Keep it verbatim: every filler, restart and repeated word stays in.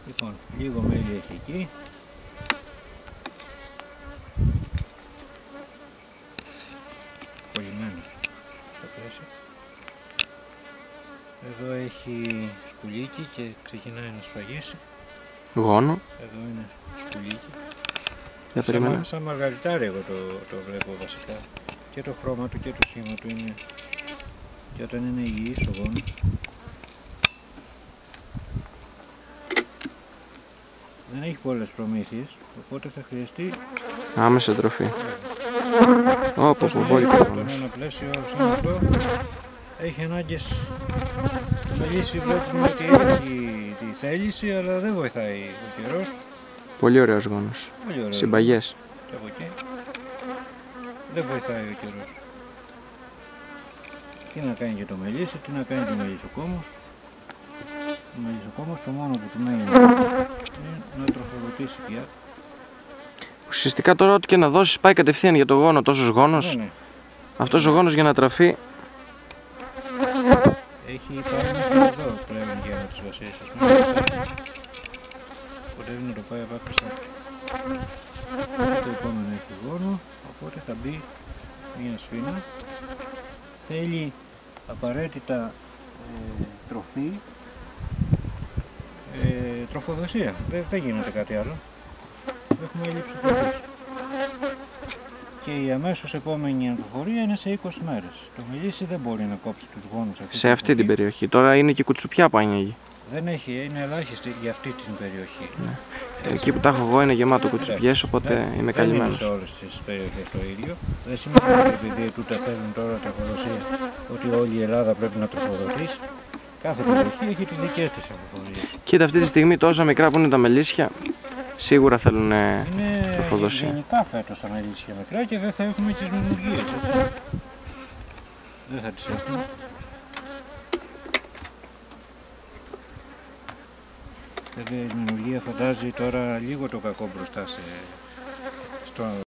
Λοιπόν, λίγο μέλι έχει εκεί. Κολλημένο στο πλαίσιο. Εδώ έχει σκουλίκι και ξεκινάει να σφαγίσει. Γόνο. Εδώ είναι σκουλίκι. Για περίμενα. Σαν, σαν μαργαριτάρι εγώ το, το βλέπω βασικά. Και το χρώμα του και το σχήμα του είναι. Και όταν είναι υγιής ο γόνος. Δεν έχει πολλές προμήθειες, οπότε θα χρειαστεί άμεσα τροφή. Όπο, πω, πολύ στον ένα πλαίσιο σαν αυτό έχει ανάγκες. Το μελίσι βλέπουμε ότι έχει τη θέληση, αλλά δεν βοηθάει ο καιρός. Πολύ ωραίος γόνος. Πολύ ωραίος. Συμπαγές. Και από εκεί δεν βοηθάει ο καιρός. Τι να κάνει και το μελίσι, τι να κάνει το μελισσοκόμος. Ο μελισσοκόμος το μόνο που του μένει είναι να τροφοδοτήσει πια. Ουσιαστικά τώρα ό,τι και να δώσεις πάει κατευθείαν για το γόνο, τόσος γόνος. Ναι, ναι. Αυτός ο γόνος για να τραφεί. Έχει πάει μέχρι εδώ πλέον για να τις βασίες, ας πούμε. Κοντεύει να το πάει από άκρη σ' άκρη. Το επόμενο έχει γόνο, οπότε θα μπει μία σφήνα. Θέλει απαραίτητα ε, τροφή, ε, τροφοδοσία. Δεν, δεν γίνεται κάτι άλλο. Έχουμε έλλειψη τροφής. Και η αμέσως επόμενη ανθοφορία είναι σε είκοσι μέρες. Το μελίσι δεν μπορεί να κόψει τους γόνους αυτή Σε αυτή την περιοχή. Τώρα είναι και κουτσουπιά που ανοίγει. Δεν έχει, είναι ελάχιστη για αυτή την περιοχή. Ναι. Εκεί που τα έχω εγώ είναι γεμάτο κουτσουπιές, οπότε ναι, είμαι καλυμμένος. Δεν είναι σε όλες τις περιοχές το ίδιο. Δεν σημαίνει ότι επειδή τούτα θέλουν τώρα τροφοδοσία ότι όλη η Ελλάδα πρέπει να τροφοδοτήσει. Κάθε περιοχή έχει τις δικές της ανθοφορίες. Κοίτα, αυτή τη στιγμή τόσα μικρά που είναι τα μελίσια, σίγουρα θέλουν τροφοδοσία. Είναι γενικά φέτος τα μελίσια μικρά και δεν θα έχουμε τις μιμουργίες, έτσι. Δεν θα τις έχουμε. Βέβαια η μιμουργία φαντάζει τώρα λίγο το κακό μπροστά σε, στο